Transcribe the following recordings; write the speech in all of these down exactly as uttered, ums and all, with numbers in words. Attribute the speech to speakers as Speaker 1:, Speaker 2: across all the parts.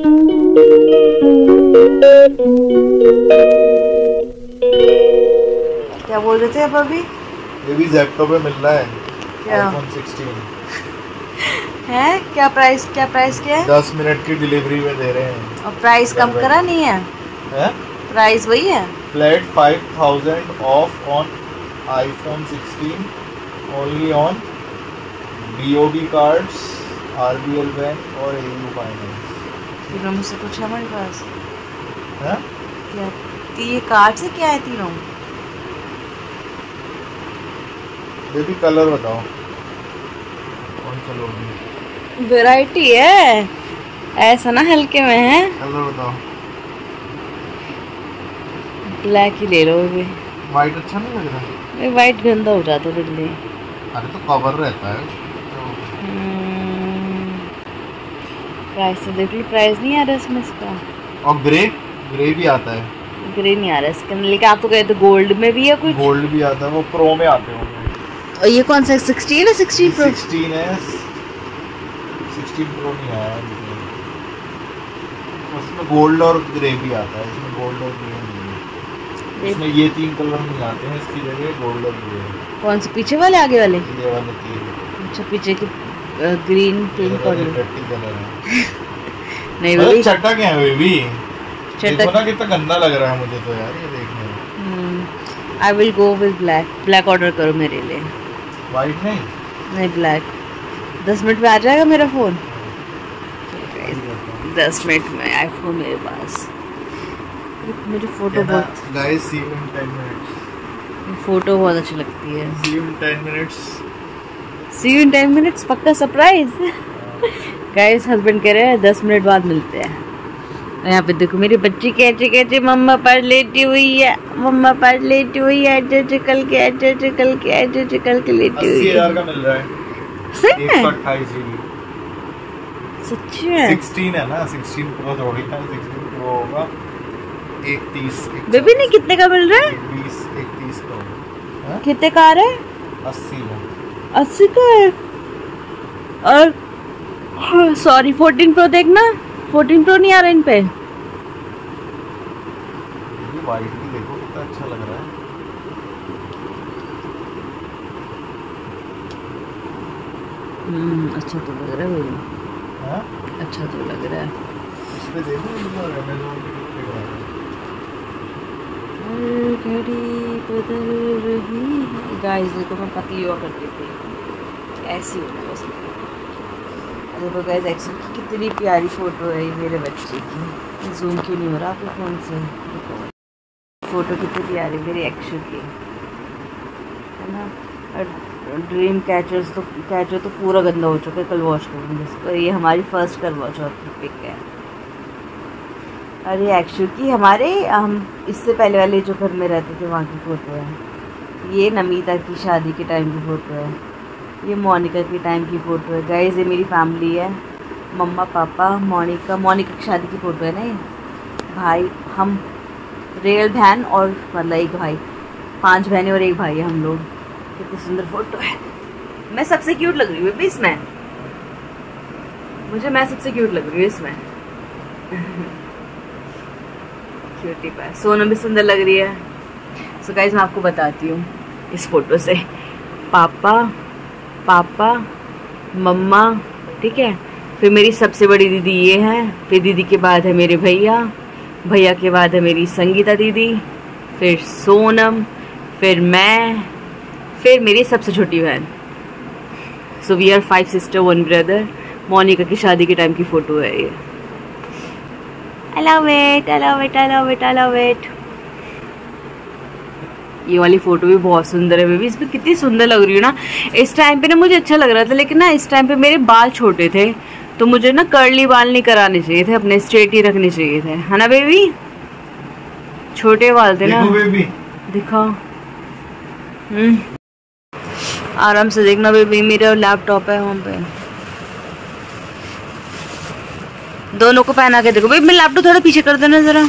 Speaker 1: क्या बोल रहे थे आप अभी?
Speaker 2: ये भी ज़ेप्टो पे मिल रहा है।
Speaker 1: क्या
Speaker 2: आईफोन सिक्सटीन
Speaker 1: है? क्या प्राइस क्या प्राइस क्या है?
Speaker 2: दस मिनट की डिलीवरी में दे रहे हैं।
Speaker 1: और प्राइस कम करा नहीं है?
Speaker 2: है?
Speaker 1: प्राइस वही है।
Speaker 2: Flat five thousand off on iPhone sixteen only on BOB cards, RBL bank और एयू फाइनेंस।
Speaker 1: तीनों में से कुछ है हमारे पास?
Speaker 2: है?
Speaker 1: क्या ये कार्ड से क्या है तीनों?
Speaker 2: बेबी कलर बताओ कौन सा लोगी?
Speaker 1: वैरायटी है ऐसा ना, हल्के में है।
Speaker 2: कलर बताओ।
Speaker 1: ब्लैक ही ले लो भी।
Speaker 2: वाइट अच्छा नहीं लग रहा?
Speaker 1: ये वाइट गंदा हो जाता है जल्दी।
Speaker 2: अरे तो कवर रहता है।
Speaker 1: प्राइस तो देख लो, प्राइस नहीं आ रहा इसमें इसका।
Speaker 2: और ग्रे ग्रे भी आता है।
Speaker 1: ग्रे नहीं आ रहा इसके अंदर, लेकिन आप तो कहते गोल्ड में भी है कुछ।
Speaker 2: गोल्ड भी आता है, वो प्रो में आते होंगे।
Speaker 1: और ये कौन सा सिक्सटीन है? सिक्सटीन प्रो
Speaker 2: सिक्सटीन है। सिक्सटीन प्रो नहीं आया है, उसमें गोल्ड और ग्रे भी आता है। इसमें गोल्ड और ग्रे नहीं है। इसमें ये तीन कलर नहीं आते हैं, इसकी जगह गोल्ड और ग्रे।
Speaker 1: कौन से? पीछे वाले आगे वाले?
Speaker 2: ये वाले तीन।
Speaker 1: अच्छा, पीछे की ग्रीन पिंक और
Speaker 2: टट्टी कलर है।
Speaker 1: नहीं बेबी,
Speaker 2: चटक है बेबी।
Speaker 1: चटक
Speaker 2: देखो ना कितना गंदा लग रहा है मुझे तो यार ये देखने में।
Speaker 1: I will go with black. Black order करो मेरे लिए।
Speaker 2: वाइट नहीं?
Speaker 1: नहीं ब्लैक। दस मिनट में आ जाएगा मेरा फ़ोन। दस मिनट में आईफोन मेरे पास। मेरी फोटो बहुत
Speaker 2: guys see you in ten minutes.
Speaker 1: Photo बहुत अच्छी लगती है।
Speaker 2: See you in ten minutes.
Speaker 1: See you in ten minutes पक्का सरप्राइज। गाइस हस्बैंड कह रहे हैं दस मिनट बाद मिलते हैं। यहाँ पे देखो मेरी बच्ची कहते कहते मम्मा पर लेटी हुई है, मम्मा पर लेटी हुई है, ऐसे कल के ऐसे कल के ऐसे कल के लेटी हुई है।
Speaker 2: अस्सी हज़ार का मिल रहा है।
Speaker 1: सही है?
Speaker 2: एक सौ अट्ठाईस जीबी।
Speaker 1: सच्ची में?
Speaker 2: सिक्सटीन है ना, सिक्सटीन प्रो थोड़ी है, सिक्सटीन प्रो होगा एक तीस।
Speaker 1: बेबी नहीं कितने का मिल रहा है?
Speaker 2: बीस एक तीस का होगा।
Speaker 1: कितने का आ रहा है?
Speaker 2: अस्सी में।
Speaker 1: अस्सी का है। और सॉरी फोर्टीन प्रो देखना, फोर्टीन प्रो नहीं आ रहा इन पे।
Speaker 2: ये वाइट भी देखो कितना अच्छा लग रहा है।
Speaker 1: हम्म अच्छा तो लग रहा है भाई।
Speaker 2: हाँ?
Speaker 1: अच्छा तो लग रहा है।
Speaker 2: इस पे देखो अमेज़न पे कितने का है।
Speaker 1: हर घड़ी बदल रही है। गाइस देखो मैं पतली हुआ करती थी, ऐसी हो गई बस। देखो गाइस एक्चुअली की कितनी प्यारी फोटो है ये मेरे बच्चे की। जूम क्यों नहीं हो रहा आपके फ़ोन से? देखो फोटो कितनी प्यारी मेरी एक्चुअल की है ना। और ड्रीम कैचर्स तो कैचर तो पूरा गंदा हो चुका है, कल वॉश करूँगी इसको। ये हमारी फर्स्ट कर वॉश और पिक है। और ये एक्चुअल की हमारे हम इससे पहले वाले जो घर में रहते थे वहाँ की फ़ोटो है। ये नमिता की शादी के टाइम की फ़ोटो है। ये मोनिका के टाइम की फ़ोटो है। गाइस ये मेरी फैमिली है, मम्मा पापा मोनिका। मोनिका की शादी की फ़ोटो है ना ये। भाई हम रियल बहन और मतलब एक भाई, पांच बहनें और एक भाई है हम लोग। कितनी सुंदर फ़ोटो है। मैं सबसे क्यूट लग रही हूँ बेबी इसमें। मुझे मैं सबसे क्यूट लग रही हूँ इसमें। क्यूटी पर सोनम भी सुंदर लग रही है। सो गाइस मैं आपको बताती हूँ इस फोटो से। पापा पापा मम्मा, ठीक है। फिर मेरी सबसे बड़ी दीदी ये है, फिर दीदी के बाद है मेरे भैया, भैया के बाद है मेरी संगीता दीदी, फिर सोनम, फिर मैं, फिर मेरी सबसे छोटी बहन। So we are five sister one brother. Monica की शादी के टाइम की फ़ोटो है ये। I love it, I love it, I love it, I love it. ये वाली फोटो भी बहुत सुंदर है बेबी। इसमें कितनी सुंदर लग रही है ना। इस टाइम पे ना मुझे अच्छा लग रहा था, लेकिन ना इस टाइम पे मेरे बाल छोटे थे तो मुझे ना कर्ली बाल नहीं कराने चाहिए थे, अपने स्ट्रेट ही रखने चाहिए थे, है ना बेबी? छोटे बाल थे ना।
Speaker 2: बेबी
Speaker 1: दिखाओ। हम्म आराम से देखना बेबी। मेरा लैपटॉप है वहाँ पे, दोनों को पहना के देखो बेबी। मैं लैपटॉप थोड़ा पीछे कर देना जरा,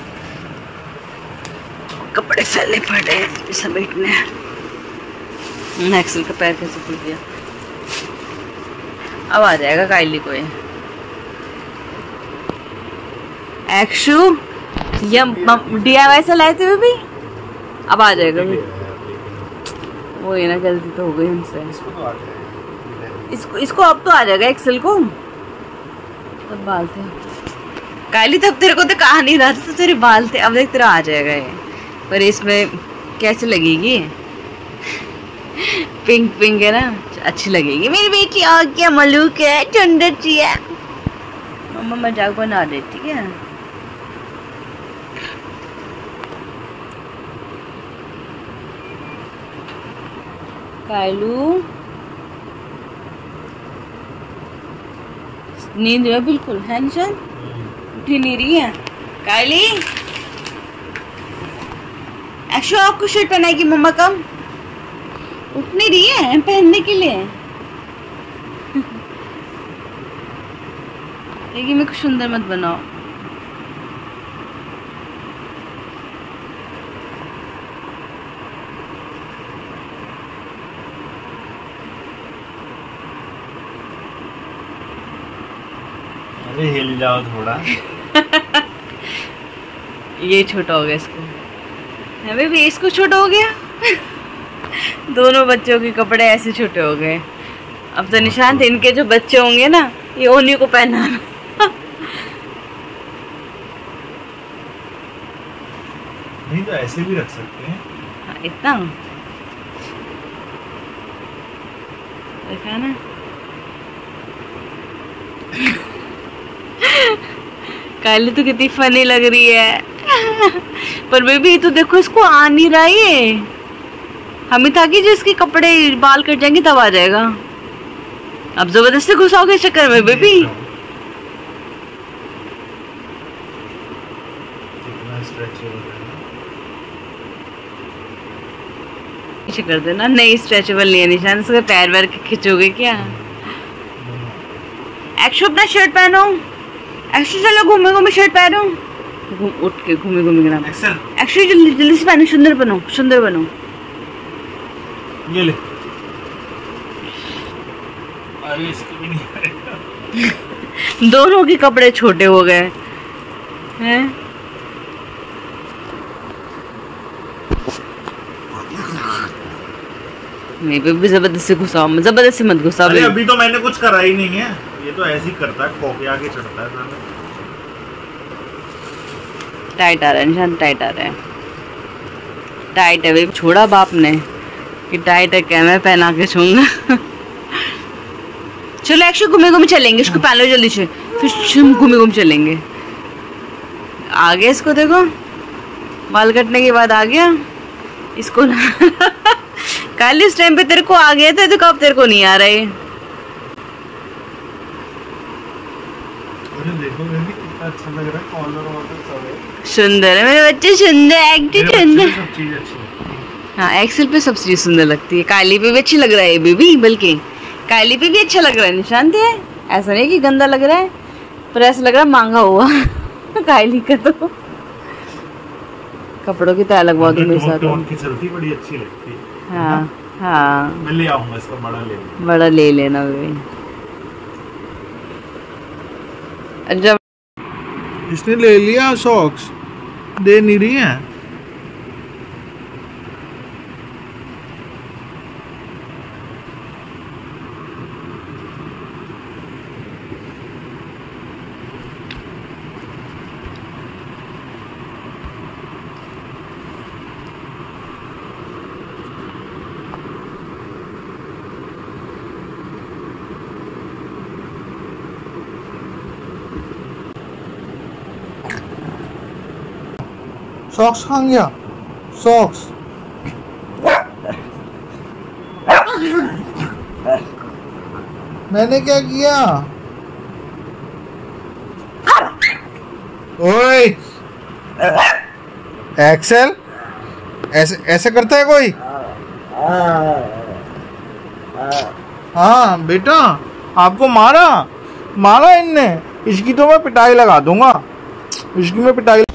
Speaker 1: कपड़े फैले पड़े हैं समेटने। एक्सल का पैर कैसे खुल गया? अब आ जाएगा काइली को ये। एक्शु ये डी आई वाई से लाए थे भी, अब आ जाएगा भी। वो ये ना गलती तो हो गई हमसे। इसको इसको अब तो आ जाएगा एक्सेल को, तब बाल थे काली, तब तेरे को तो कहा नहीं रहा था तो तेरे बाल थे, अब देख तेरा आ जाएगा ये। पर इसमें कैसे लगेगी? पिंक पिंक है ना, अच्छी लगेगी। मेरी बेटी आ क्या मलूक है, ठंडर सी है। मम्मा मजाक बना देती है। कालू नींद में बिल्कुल है निशान, उठी नहीं रही है। काली एक्शु आपको शर्ट पहनाएगी मम्मा कम, उठ नहीं रही है पहनने के लिए। देखिए मेरे को सुंदर मत बनाओ।
Speaker 2: अरे हिल जाओ थोड़ा।
Speaker 1: ये छोटा हो गया इसको, अबे भी इसको छोटा हो गया। दोनों बच्चों के कपड़े ऐसे छोटे हो गए। अब तो निशांत इनके जो बच्चे होंगे ना, ये उन्हीं को पहनाना।
Speaker 2: नहीं तो ऐसे भी रख सकते हैं।
Speaker 1: हाँ, इतना देखा ना। काली तो कितनी फनी लग रही है। पर बेबी तो देखो इसको आ नहीं रहा है। हमें था कि जिसके कपड़े बाल कट जाएंगे तब आ जाएगा। अब जबरदस्ती घुसाओगे चक्कर में बेबी। कर देना, नहीं स्ट्रेचेबल नहीं है निशान, इसका पैर वैर खिंचोगे क्या? एक्शु अपना शर्ट पहनो। एक्शु चलो घूमे घूमे शर्ट पहनो, उठ के घूमे घूमे नाम। एक्शु जल्दी जल्दी से पहनो, सुंदर बनो सुंदर बनो।
Speaker 2: ये ले। अरे इसको भी नहीं आएगा।
Speaker 1: दोनों के कपड़े छोटे हो गए हैं। नहीं बेबी जबरदस्ती घुसाओ, जबरदस्ती मत घुसाओ।
Speaker 2: अरे अभी तो मैंने कुछ करा ही नहीं है, ये तो ऐसे ही करता है, खोके आगे चढ़ता है सामने।
Speaker 1: टाइट आ रहा है निशान, टाइट आ रहा है, टाइट है बेबी। छोड़ा बाप ने कि टाइट है क्या, मैं पहना के छूंगा। चलो एक्शु घूमे घूमे चलेंगे, इसको पहन लो जल्दी से, फिर घूमे घूमे चलेंगे। आ गया इसको देखो, बाल कटने के बाद आ गया इसको। कल इस टाइम पे तेरे को आ गए थे तो कब तेरे को नहीं आ रहे।
Speaker 2: देखो बेबी कितना अच्छा लग रहा है, कॉलर वॉलर सब है।
Speaker 1: सुंदर है मेरे बच्चे, सुंदर एक्टिव सुंदर।
Speaker 2: सब चीज अच्छी लगती है।
Speaker 1: हाँ एक्सेल पे सब चीज सुंदर लगती है। काली पे भी अच्छी लग रहा है बेबी, बल्कि काली पे भी अच्छा लग रहा है निशांत है। ऐसा नहीं कि गंदा लग रहा है, पर ऐसा लग रहा है मांगा हुआ। काली का तो कपड़ों की तय लगवा दूं मेरे साथ,
Speaker 2: टोन की चलती बड़ी अच्छी लगती है।
Speaker 1: हाँ हाँ
Speaker 2: मैं ले आऊंगा इसका बड़ा ले लेना।
Speaker 1: बड़ा ले लेना बेबी। जब
Speaker 2: इसने ले लिया सॉक्स, दे नहीं रही है। सॉक्स कहाँ गया? सॉक्स मैंने क्या किया? ओए एक्सेल, ऐसे ऐसे करता है कोई? हाँ बेटा, आपको मारा मारा इनने, इसकी तो मैं पिटाई लगा दूंगा, इसकी मैं पिटाई